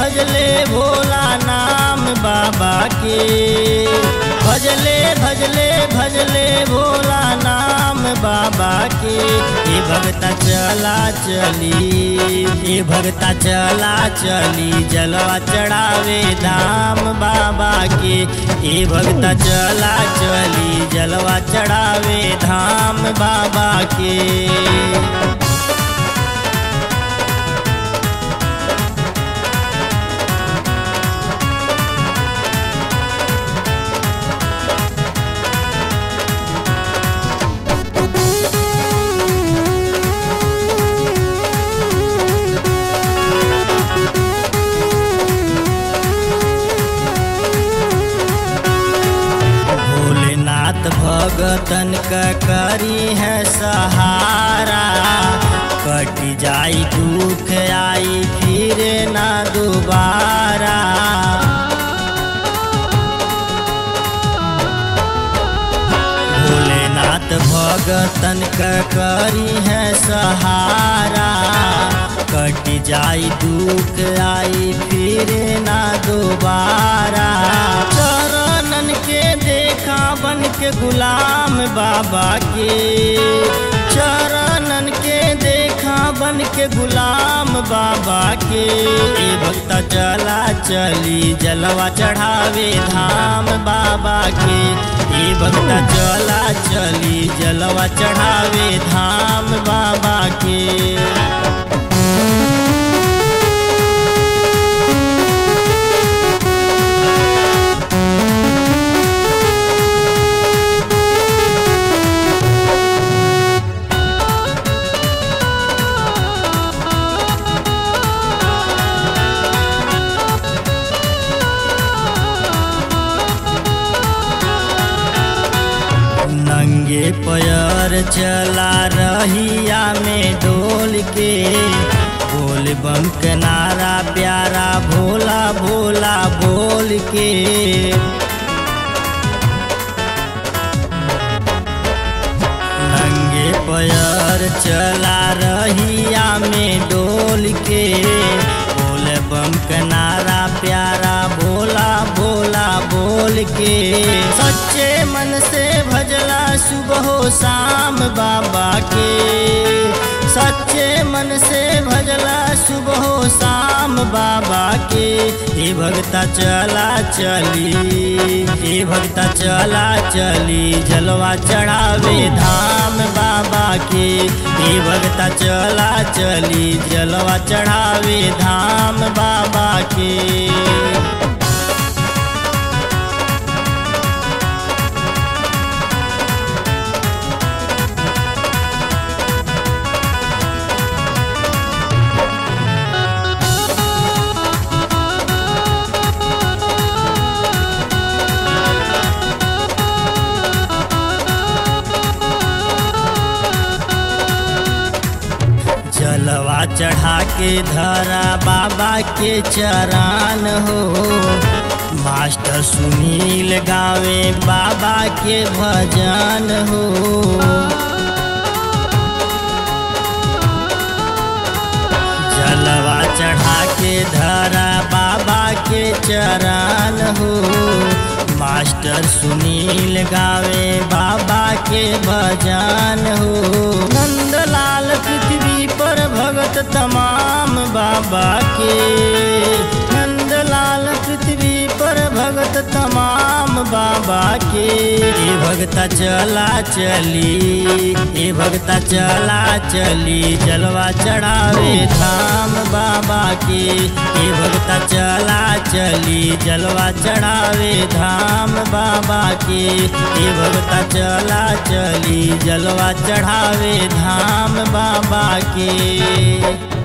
भजले भोला नाम बाबा के, भजले भजले भजले भोला नाम बाबा के। ये भगता चला चली, ये भगता चला चली जलवा चढ़ावे धाम बाबा के। ये भगता चला चली जलवा चढ़ावे धाम बाबा के। भगतन का करी है सहारा, कट जाई दुख आई फिर ना दोबारा। भोलेनाथ भगतन का करी है सहारा, कट जाई दुख आई फिर ना दोबारा। चरणन के देखा बन के गुलाम बाबा के, चरणन के देखा बन के गुलाम बाबा के। ये भक्ता चला चली जलवा चढ़ावे धाम बाबा के। ये भक्ता चला चली जलवा चढ़ावे धाम बाबा के। नंगे पैर चला रहिया में डोल के, बोल बम के नारा प्यारा भोला भोला बोल के। नंगे पैर चला रहिया में डोल के, बोल बम के नारा प्यारा भोला भोला बोल के। सच्चे मन से भजला सुबह शाम बाबा के, सच्चे मन से भजला सुबह शाम बाबा के। ये भगता चला चली, ये भगता चला चली जलवा चढ़ावे धाम बाबा के। ये भगता चला चली जलवा चढ़ावे धाम बाबा के। जलवा चढ़ा के धरा बाबा के चरण हो, मास्टर सुनील गावे बाबा के भजन हो। जलवा चढ़ा के धरा बाबा के चरण हो, मास्टर सुनील गावे बाबा के भजन हो। नंदलाल पृथ्वी पर भगत तमाम बाबा के, नंदलाल पृथ्वी पर भगत तमाम बाबा के। ये भगता चला चली, ये भगता चला चली जलवा चढ़ावे धाम बाबा के। ये भगता चला चली जलवा चढ़ावे धाम बाबा के। ये भगता चला चली जलवा चढ़ावे धाम बाबा के।